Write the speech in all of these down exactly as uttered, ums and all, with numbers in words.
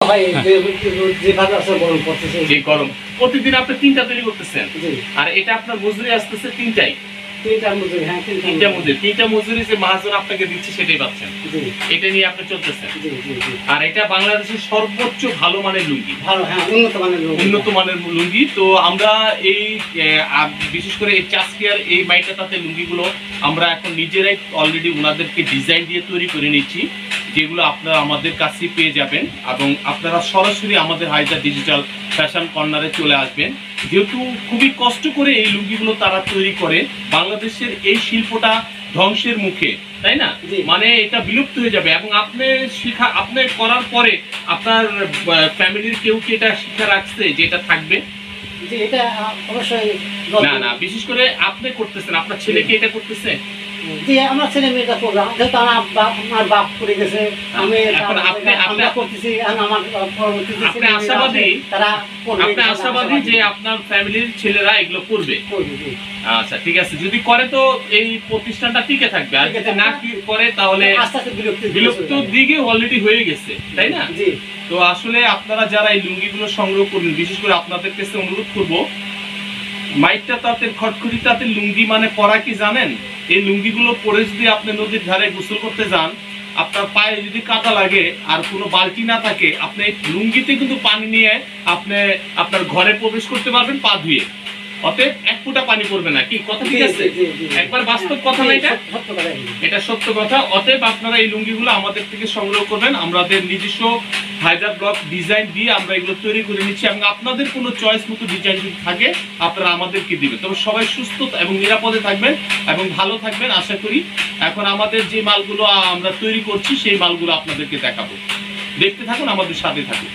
ভাই যেভাবে আছে গরম পড়তেছে, যে গরম প্রতিদিন আপনি তিনটা তৈরি করতেছেন, আর এটা আপনার মজুরি আসতেছে তিনটাই তিনটা মজুরি। হ্যাঁ, তিনটা মজুরি তিনটা মজুরি যে মহাজন আপনাকে দিচ্ছে সেটাই পাচ্ছেন, এটা নিয়ে আপনি চলতেছেন। আর এটা বাংলাদেশের সর্বোচ্চ ভালো মানের লুঙ্গি, ভালো, হ্যাঁ, উন্নত মানের লুঙ্গি, উন্নত মানের লুঙ্গি। তো আমরা এই বিশেষ করে এই চাষকিয়ার এই বাইটাতে লুঙ্গিগুলো আমরা এখন নিজেরাই অলরেডি ওনাদেরকে ডিজাইন দিয়ে তৈরি করে নিচ্ছি, যেগুলো আপনারা আমাদের কাছে পেয়ে যাবেন। এবং আপনারা সরাসরি আমাদের হায়দার ডিজিটাল ফ্যাশন কর্নারে চলে আসবেন, যেহেতু খুবই কষ্ট করে এই লুঙ্গিগুলো তারা তৈরি করে। বাংলাদেশের এই শিল্পটা ধ্বংসের মুখে, তাই না? মানে এটা বিলুপ্ত হয়ে যাবে। এবং আপনি শিখা আপনি করার পরে আপনার ফ্যামিলির কেউ কি এটা শিক্ষা রাখছে যে এটা থাকবে? এটা অবশ্যই না না, বিশেষ করে আপনি করতেছেন, আপনার ছেলে কি এটা করতেছে? জি, আমার ছেলে মেয়েটা করলাম, যেহেতু আমার বাপ করে গেছে, আমি এখন আপনি আপনি করতেছি, আমার পরবর্তীতে আপনি আশাবাদী, তারা আপনি আশাবাদী যে আপনার ফ্যামিলির ছেলেরা এগুলো করবে। আচ্ছা, ঠিক আছে, যদি করে তো এই প্রতিষ্ঠানটা টিকে থাকবে, আর যদি না করে তাহলে বিলুপ্ত দিকে অলরেডি হয়ে গেছে, তাই না? তো আসলে আপনারা যারা এই লুঙ্গিগুলো সংগ্রহ করবেন, বিশেষ করে আপনাদের কাছে অনুরোধ করব, মাইকটা তাঁতের খটখটি তাঁতের লুঙ্গি মানে পরা কি জানেন? এই লুঙ্গিগুলো পরে যদি আপনি নদীর ধারে গোসল করতে যান, আপনার পায়ে যদি কাদা লাগে আর কোনো বালতি না থাকে, আপনি লুঙ্গিতে কিন্তু পানি নিয়ে আপনি আপনার ঘরে প্রবেশ করতে পারবেন পা ধুয়ে। অতএব এক ফুটা পানি পড়বে না, কি কথা ঠিক আছে? একবার বাস্তব কথা না এটা, এটা সত্য কথা। অতএব আপনারা এই লুঙ্গিগুলো আমাদের থেকে সংগ্রহ করবেন, আমাদের নিজস্ব হায়দার ব্লক ডিজাইন দিয়ে আমরা এগুলো তৈরি করে নিচ্ছি। এবং আপনাদের কোনো চয়েস মতো ডিজাইন যদি থাকে আপনারা আমাদেরকে দিবেন। তবে সবাই সুস্থ এবং নিরাপদে থাকবেন এবং ভালো থাকবেন আশা করি। এখন আমাদের যে মালগুলো আমরা তৈরি করছি সেই মালগুলো আপনাদেরকে দেখাবো, দেখতে থাকুন, আমাদের সাথে থাকুন।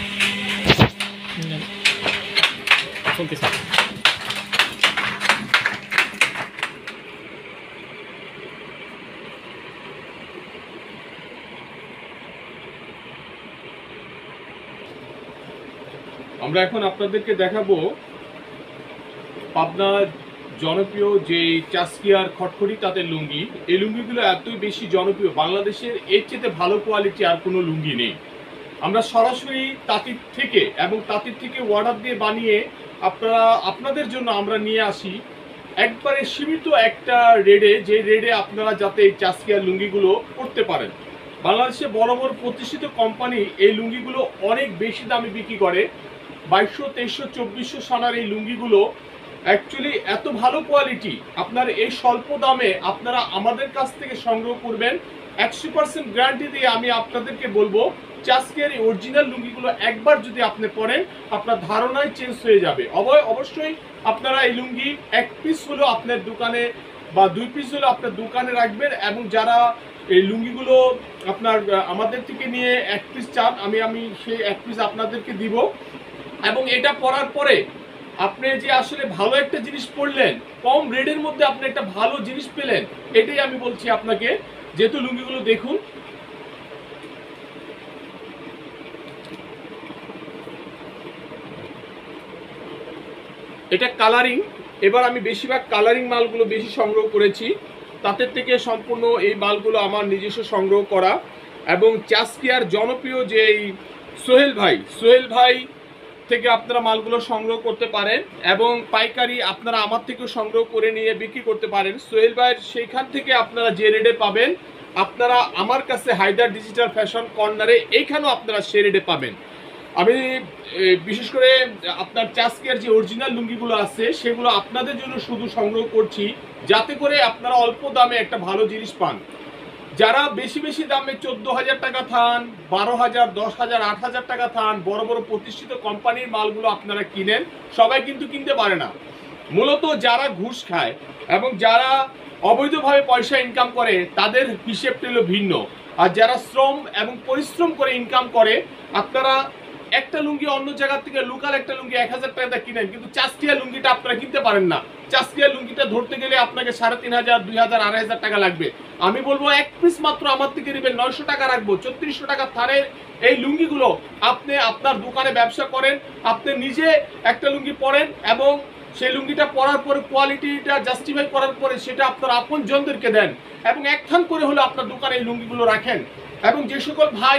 আমরা এখন আপনাদেরকে দেখাবো পাবনার জনপ্রিয় যে চাষকিয়ার খটখটি তাঁতের লুঙ্গি। এই লুঙ্গিগুলো এতই বেশি জনপ্রিয়, বাংলাদেশের এর চেয়ে ভালো কোয়ালিটি আর কোনো লুঙ্গি নেই। আমরা সরাসরি তাঁতির থেকে এবং তাঁতির থেকে অর্ডার দিয়ে বানিয়ে আপনারা আপনাদের জন্য আমরা নিয়ে আসি একবারে সীমিত একটা রেডে, যে রেডে আপনারা যাতে এই চাষকিয়ার লুঙ্গিগুলো করতে পারেন। বাংলাদেশে বড় বড় প্রতিষ্ঠিত কোম্পানি এই লুঙ্গিগুলো অনেক বেশি দামে বিক্রি করে। বাইশশো তেইশশো চব্বিশশো সানার এই লুঙ্গিগুলো অ্যাকচুয়ালি এত ভালো কোয়ালিটি, আপনার এই স্বল্প দামে আপনারা আমাদের কাছ থেকে সংগ্রহ করবেন। একশো পার্সেন্ট গ্যারান্টি দিয়ে আমি আপনাদেরকে বলবো, চাষকের এই অরিজিনাল লুঙ্গিগুলো একবার যদি আপনি পরেন আপনার ধারণাই চেঞ্জ হয়ে যাবে। অবয় অবশ্যই আপনারা এই লুঙ্গি এক পিস হলেও আপনার দোকানে বা দুই পিস হলেও আপনার দোকানে রাখবেন। এবং যারা এই লুঙ্গিগুলো আপনার আমাদের থেকে নিয়ে এক পিস চান, আমি আমি সেই এক পিস আপনাদেরকে দিব। এবং এটা পরার পরে আপনি যে আসলে ভালো একটা জিনিস পরলেন, কম রেটের মধ্যে আপনি একটা ভালো জিনিস পেলেন, এটাই আমি বলছি আপনাকে। যেহেতু লুঙ্গিগুলো দেখুন, এটা কালারিং। এবার আমি বেশিরভাগ কালারিং মালগুলো বেশি সংগ্রহ করেছি, তাদের থেকে সম্পূর্ণ এই মালগুলো আমার নিজস্ব সংগ্রহ করা। এবং চাষকিয়ার জনপ্রিয় যে সোহেল ভাই, সোহেল ভাই থেকে আপনারা মালগুলো সংগ্রহ করতে পারেন এবং পাইকারি আপনারা আমার থেকেও সংগ্রহ করে নিয়ে বিক্রি করতে পারেন। সোহেল ভাইয়ের সেইখান থেকে আপনারা যে রেটে পাবেন, আপনারা আমার কাছে হায়দার ডিজিটাল ফ্যাশন কর্নারে এইখানেও আপনারা সে রেটে পাবেন। আমি বিশেষ করে আপনার চাষকিয়ার যে অরিজিনাল লুঙ্গিগুলো আছে সেগুলো আপনাদের জন্য শুধু সংগ্রহ করছি, যাতে করে আপনারা অল্প দামে একটা ভালো জিনিস পান। যারা বেশি বেশি দামে চোদ্দ হাজার টাকা থান, বারো হাজার, দশ হাজার, আট হাজার টাকা থান, বড় বড় প্রতিষ্ঠিত কোম্পানির মালগুলো আপনারা কিনেন, সবাই কিন্তু কিনতে পারে না। মূলত যারা ঘুষ খায় এবং যারা অবৈধভাবে পয়সা ইনকাম করে তাদের হিসেবটা হলো ভিন্ন। আর যারা শ্রম এবং পরিশ্রম করে ইনকাম করে, আপনারা একটা লুঙ্গি অন্য জায়গা থেকে লোকাল একটা লুঙ্গি এক হাজার টাকা কিনেন, কিন্তু চাষকিয়া লুঙ্গিটা আপনারা কিনতে পারেন না। চাষকিয়া লুঙ্গিটা ধরতে গেলে আপনাকে সাড়ে তিন হাজার, দুই হাজার, আড়াই হাজার টাকা লাগবে। আমি বলবো এক পিস মাত্র আমার থেকে নেবেন, নয়শো টাকা রাখবো, চৌত্রিশশো টাকা থানের এই লুঙ্গিগুলো আপনি আপনার দোকানে ব্যবসা করেন, আপনি নিজে একটা লুঙ্গি পরেন এবং সেই লুঙ্গিটা পরার পরে কোয়ালিটিটা জাস্টিফাই করার পরে সেটা আপনার আপন জনদেরকে দেন এবং একখান করে হলে আপনার দোকানে এই লুঙ্গিগুলো রাখেন। এবং যে সকল ভাই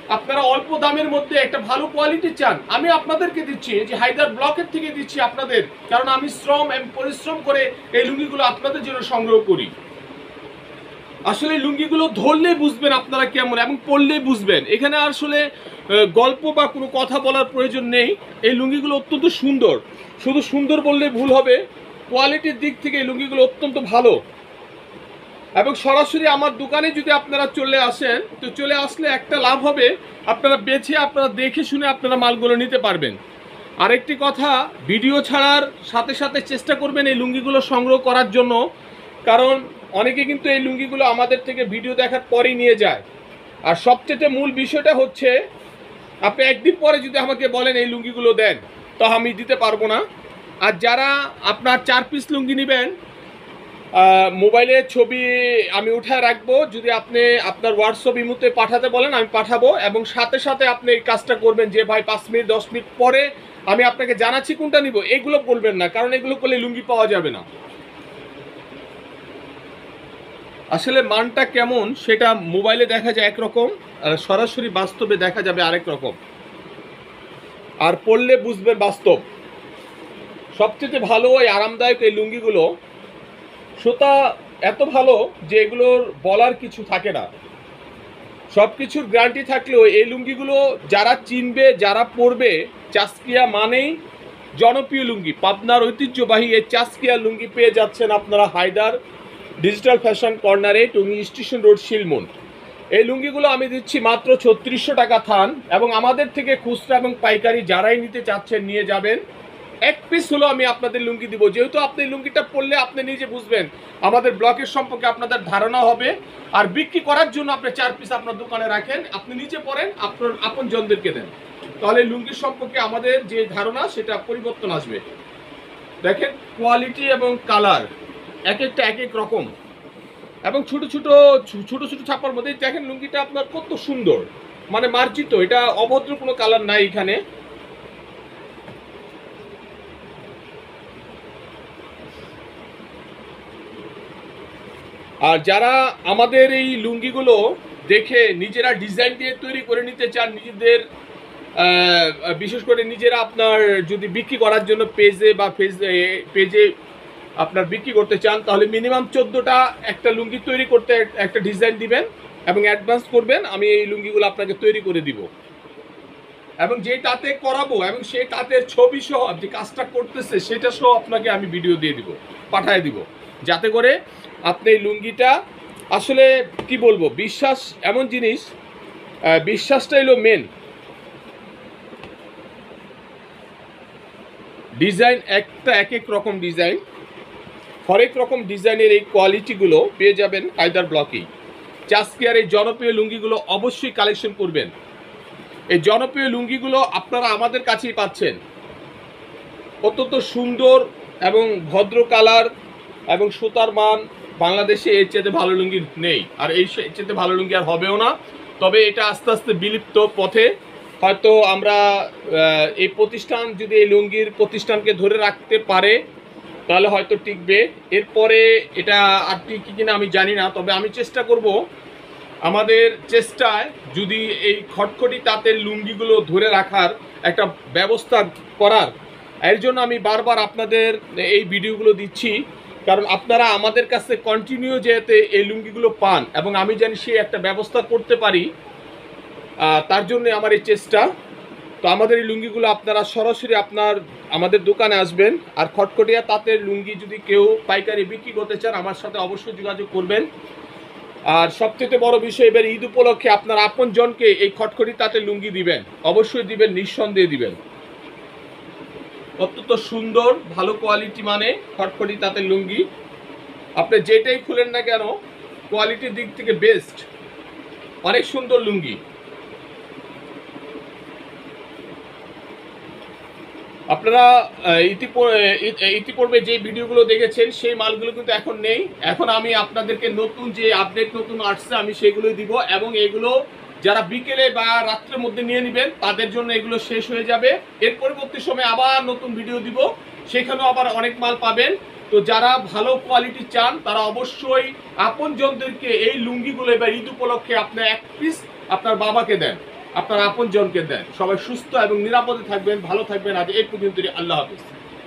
আপনারা অল্প দামের মধ্যে একটা ভালো কোয়ালিটি চান, আমি আপনাদেরকে দিচ্ছি, যে হায়দার ব্লকের থেকে দিচ্ছি আপনাদের, কারণ আমি শ্রম এবং পরিশ্রম করে এই লুঙ্গিগুলো আপনাদের জন্য সংগ্রহ করি। আসলে লুঙ্গিগুলো ধরলে বুঝবেন আপনারা কেমন এবং পরলে বুঝবেন। এখানে আসলে গল্প বা কোনো কথা বলার প্রয়োজন নেই। এই লুঙ্গিগুলো অত্যন্ত সুন্দর, শুধু সুন্দর বললে ভুল হবে, কোয়ালিটির দিক থেকে এই লুঙ্গিগুলো অত্যন্ত ভালো। এবং সরাসরি আমার দোকানে যদি আপনারা চলে আসেন, তো চলে আসলে একটা লাভ হবে, আপনারা বেছে আপনারা দেখে শুনে আপনারা মালগুলো নিতে পারবেন। আরেকটি কথা, ভিডিও ছাড়ার সাথে সাথে চেষ্টা করবেন এই লুঙ্গিগুলো সংগ্রহ করার জন্য, কারণ অনেকে কিন্তু এই লুঙ্গিগুলো আমাদের থেকে ভিডিও দেখার পরেই নিয়ে যায়। আর সবচেয়ে মূল বিষয়টা হচ্ছে, আপনি একদিন পরে যদি আমাকে বলেন এই লুঙ্গিগুলো দেন, তো আমি দিতে পারবো না। আর যারা আপনার চার পিস লুঙ্গি নেবেন, মোবাইলে ছবি আমি উঠায় রাখবো, যদি আপনি আপনার হোয়াটসঅ্যাপ ইমোতে পাঠাতে বলেন আমি পাঠাবো, এবং সাথে সাথে আপনি এই কাজটা করবেন যে ভাই পাঁচ মিনিট দশ মিনিট পরে আমি আপনাকে জানাচ্ছি কোনটা নিব, এগুলো বলবেন না, কারণ এগুলো করলে লুঙ্গি পাওয়া যাবে না। আসলে মানটা কেমন সেটা মোবাইলে দেখা যায় একরকম, আর সরাসরি বাস্তবে দেখা যাবে আরেক রকম, আর পড়লে বুঝবেন বাস্তব। সবচেয়ে ভালো এই আরামদায়ক এই লুঙ্গিগুলো, সুতা এত ভালো যে এগুলোর বলার কিছু থাকে না। সব কিছুর গ্যারান্টি থাকলেও এই লুঙ্গিগুলো যারা চিনবে, যারা পরবে, চাসকিয়া মানেই জনপ্রিয় লুঙ্গি। পাবনার ঐতিহ্যবাহী এই চাসকিয়া লুঙ্গি পেয়ে যাচ্ছেন আপনারা হায়দার ডিজিটাল ফ্যাশন কর্নারে, টঙ্গী স্টেশন রোড, শিলমন। এই লুঙ্গিগুলো আমি দিচ্ছি মাত্র ছত্রিশশো টাকা থান, এবং আমাদের থেকে খুচরা এবং পাইকারি যারাই নিতে চাচ্ছেন নিয়ে যাবেন। এক পিস হলো আমি আপনাদের লুঙ্গি দিব, যেহেতু আপনি লুঙ্গিটা পরলে আপনি নিজে বুঝবেন, আমাদের ব্লকের সম্পর্কে আপনাদের ধারণা হবে। আর বিক্রি করার জন্য আপনি চার পিস আপনার দোকানে রাখেন, আপনি নিজে পরেন, আপনার আপন জনদেরকে দেন, তাহলে লুঙ্গির সম্পর্কে আমাদের যে ধারণা সেটা পরিবর্তন আসবে। দেখেন কোয়ালিটি এবং কালার এক একটা এক এক রকম, এবং ছোট ছোট ছোট ছোট ছাপার মধ্যে দেখেন লুঙ্গিটা আপনার কত সুন্দর, মানে মার্জিত, এটা অভদ্র কোনো কালার নাই এখানে। আর যারা আমাদের এই লুঙ্গিগুলো দেখে নিজেরা ডিজাইন দিয়ে তৈরি করে নিতে চান, নিজেদের বিশেষ করে নিজেরা আপনার যদি বিক্রি করার জন্য পেজে বা পেজে পেজে আপনার বিক্রি করতে চান, তাহলে মিনিমাম চোদ্দোটা একটা লুঙ্গি তৈরি করতে একটা ডিজাইন দিবেন এবং অ্যাডভান্স করবেন, আমি এই লুঙ্গিগুলো আপনাকে তৈরি করে দিব। এবং যে তাতে করাবো এবং সেই তাঁতের ছবি সহ যে কাজটা করতেছে সেটা সহ আপনাকে আমি ভিডিও দিয়ে দিব, পাঠিয়ে দিব, যাতে করে আপনি এই লুঙ্গিটা, আসলে কি বলবো, বিশ্বাস এমন জিনিস, বিশ্বাসটা হলো মেন। ডিজাইন একটা এক এক রকম ডিজাইন, হরেক রকম ডিজাইনের এই কোয়ালিটিগুলো পেয়ে যাবেন হায়দার ব্লকেই। চাসকিয়ার এই জনপ্রিয় লুঙ্গিগুলো অবশ্যই কালেকশন করবেন। এই জনপ্রিয় লুঙ্গিগুলো আপনারা আমাদের কাছেই পাচ্ছেন, অত্যন্ত সুন্দর এবং ভদ্র কালার এবং সুতার মান, বাংলাদেশে এর চেয়ে ভালো লুঙ্গি নেই, আর এই চেয়ে ভালো লুঙ্গি আর হবেও না। তবে এটা আস্তে আস্তে বিলুপ্ত পথে, হয়তো আমরা এই প্রতিষ্ঠান যদি এই লুঙ্গির প্রতিষ্ঠানকে ধরে রাখতে পারে তাহলে হয়তো টিকবে, এরপরে এটা আর টিকি কিনা আমি জানি না। তবে আমি চেষ্টা করব, আমাদের চেষ্টায় যদি এই খটখটি তাঁতের লুঙ্গিগুলো ধরে রাখার একটা ব্যবস্থা করার, এর জন্য আমি বারবার আপনাদের এই ভিডিওগুলো দিচ্ছি, কারণ আপনারা আমাদের কাছে কন্টিনিউ যেতে এই লুঙ্গিগুলো পান এবং আমি জানি সে একটা ব্যবস্থা করতে পারি, তার জন্য আমার এই চেষ্টা। তো আমাদের এই লুঙ্গিগুলো আপনারা সরাসরি আপনার আমাদের দোকানে আসবেন, আর খটখটিয়া তাঁতের লুঙ্গি যদি কেউ পাইকারি বিক্রি করতে চান আমার সাথে অবশ্যই যোগাযোগ করবেন। আর সবথেকে বড় বিষয়, এবার ঈদ উপলক্ষে আপনার আপন জনকে এই খটখটি তাঁতের লুঙ্গি দিবেন, অবশ্যই দিবেন, নিঃসন্দেহে দিবেন। অত্যন্ত সুন্দর ভালো কোয়ালিটি মানে খটখটি তাঁতের লুঙ্গি, আপনি যেটাই খুলেন না কেন কোয়ালিটির দিক থেকে বেস্ট, অনেক সুন্দর লুঙ্গি। আপনারা ইতিপূর্বে যে ভিডিওগুলো দেখেছেন সেই মালগুলো কিন্তু এখন নেই, এখন আমি আপনাদেরকে নতুন যে আপডেট নতুন আসছে আমি সেগুলোই দিব, এবং এগুলো যারা বিকেলে বা রাত্রের মধ্যে নিয়ে নেবেন তাদের জন্য এগুলো শেষ হয়ে যাবে। এর পরবর্তী সময় আবার নতুন ভিডিও দিব, সেখানেও আবার অনেক মাল পাবেন। তো যারা ভালো কোয়ালিটি চান তারা অবশ্যই আপনজনদেরকে এই লুঙ্গিগুলো এবার ঈদ উপলক্ষে আপনি এক পিস আপনার বাবাকে দেন, আপনার আপনজনকে দেন। সবাই সুস্থ এবং নিরাপদে থাকবেন, ভালো থাকবেন। আজ এই পর্যন্তই। আল্লাহ হাফিজ।